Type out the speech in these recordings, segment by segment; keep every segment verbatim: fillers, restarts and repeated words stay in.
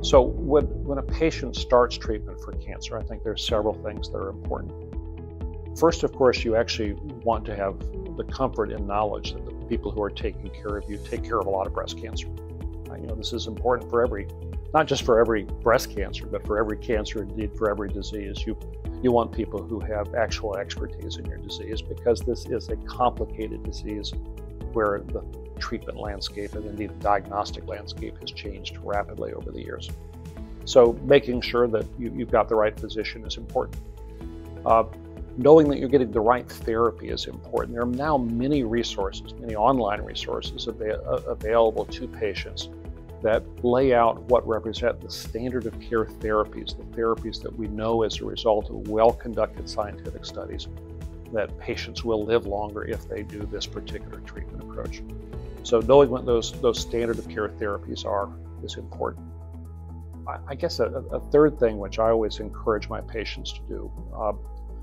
So when, when a patient starts treatment for cancer, I think there's several things that are important. First, of course, you actually want to have the comfort and knowledge that the people who are taking care of you take care of a lot of breast cancer. Uh, you know, this is important for every, not just for every breast cancer, but for every cancer, indeed for every disease. You, you want people who have actual expertise in your disease, because this is a complicated disease where the treatment landscape and indeed the diagnostic landscape has changed rapidly over the years. So making sure that you, you've got the right physician is important. Uh, knowing that you're getting the right therapy is important. There are now many resources, many online resources av- available to patients that lay out what represent the standard of care therapies, the therapies that we know as a result of well-conducted scientific studies, that patients will live longer if they do this particular treatment approach. So knowing what those, those standard of care therapies are is important. I, I guess a, a third thing which I always encourage my patients to do, uh,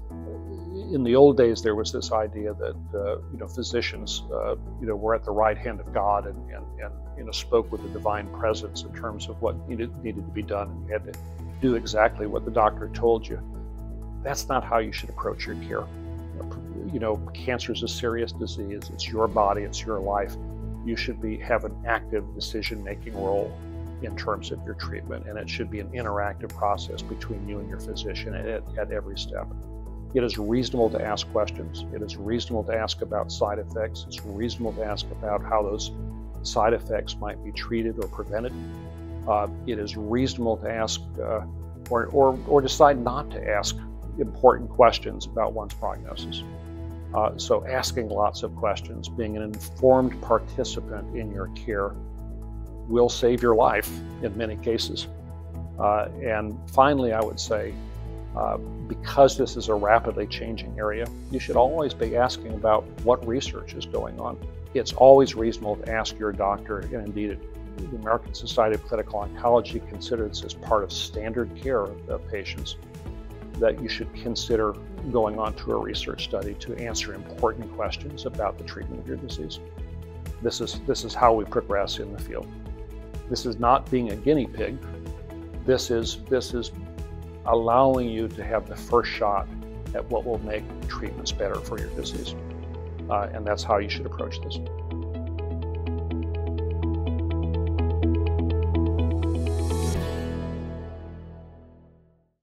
in the old days there was this idea that uh, you know physicians uh, you know were at the right hand of God and, and, and you know spoke with the divine presence in terms of what needed needed to be done, and you had to do exactly what the doctor told you. That's not how you should approach your care. You know, cancer is a serious disease. It's your body, it's your life. You should be have an active decision-making role in terms of your treatment, and it should be an interactive process between you and your physician at, at every step. It is reasonable to ask questions. It is reasonable to ask about side effects. It's reasonable to ask about how those side effects might be treated or prevented. Uh, it is reasonable to ask uh, or, or, or decide not to ask important questions about one's prognosis. Uh, so asking lots of questions, being an informed participant in your care will save your life in many cases. Uh, and finally, I would say, uh, because this is a rapidly changing area, you should always be asking about what research is going on. It's always reasonable to ask your doctor, and indeed the American Society of Clinical Oncology considers this as part of standard care of patients, that you should consider going on to a research study to answer important questions about the treatment of your disease. This is, this is how we progress in the field. This is not being a guinea pig. This is, this is allowing you to have the first shot at what will make treatments better for your disease. Uh, and that's how you should approach this.